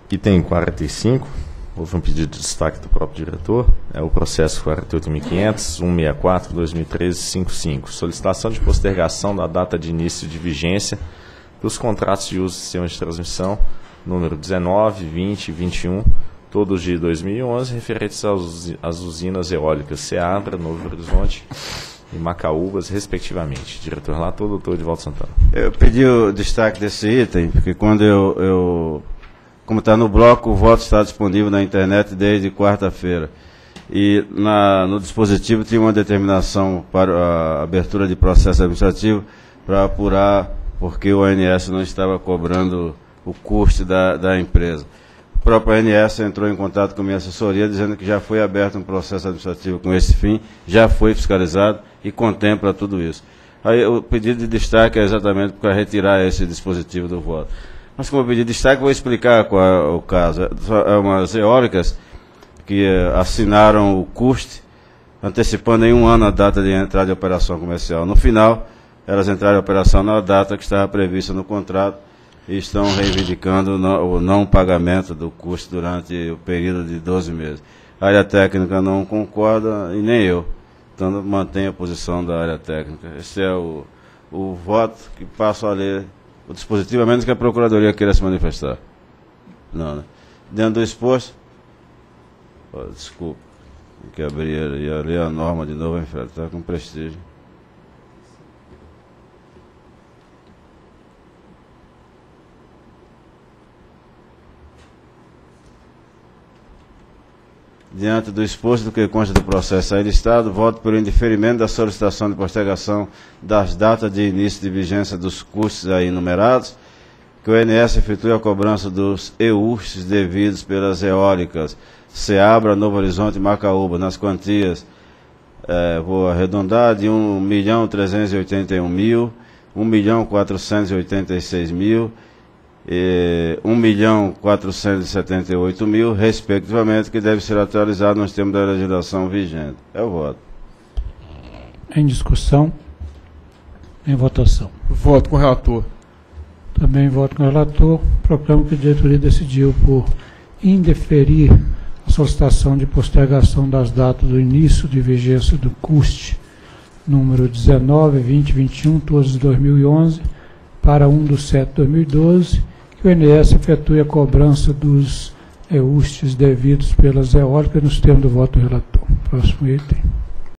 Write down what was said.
Item 45, houve um pedido de destaque do próprio diretor, é o processo 48.500.164/2013-55, solicitação de postergação da data de início de vigência dos contratos de uso do sistema de transmissão, número 19, 20 e 21, todos de 2011, referentes às usinas eólicas Ceabra, Novo Horizonte e Macaúbas, respectivamente. Diretor relator, doutor Edivaldo Santana. Eu pedi o destaque desse item, porque quando como está no bloco, o voto está disponível na internet desde quarta-feira. E no dispositivo tinha uma determinação para a abertura de processo administrativo para apurar porque o ONS não estava cobrando o custo da empresa. O próprio ONS entrou em contato com a minha assessoria dizendo que já foi aberto um processo administrativo com esse fim, já foi fiscalizado e contempla tudo isso. Aí o pedido de destaque é exatamente para retirar esse dispositivo do voto. Mas como eu pedi destaque, vou explicar qual é o caso. É umas eólicas que assinaram o custo, antecipando em um ano a data de entrada de operação comercial. No final, elas entraram em operação na data que estava prevista no contrato e estão reivindicando o não pagamento do custo durante o período de 12 meses. A área técnica não concorda e nem eu. Então, mantenho a posição da área técnica. Esse é o voto que passo a ler. O dispositivo, a menos que a Procuradoria queira se manifestar. Não, né? Dentro do exposto, desculpa, tem que abrir ali a norma de novo, está com prestígio. Diante do exposto do que consta do processo aí listado, voto pelo indeferimento da solicitação de postergação das datas de início de vigência dos custos aí enumerados, que o INS efetue a cobrança dos EURs devidos pelas eólicas Ceabra, Novo Horizonte e Macaúba, nas quantias, vou arredondar, de 1.381.000, 1.486.000, 1.478.000, respectivamente, que deve ser atualizado nos termos da legislação vigente. É o voto. Em discussão. Em votação. Voto com o relator. Também voto com o relator. Proclamo que a diretoria decidiu por indeferir a solicitação de postergação das datas do início de vigência do CUST, número 19, 20 e 21, todos de 2011, para 1/7/2012, que o INS efetue a cobrança dos EUSTs devidos pelas eólicas nos termos do voto do relator. Próximo item.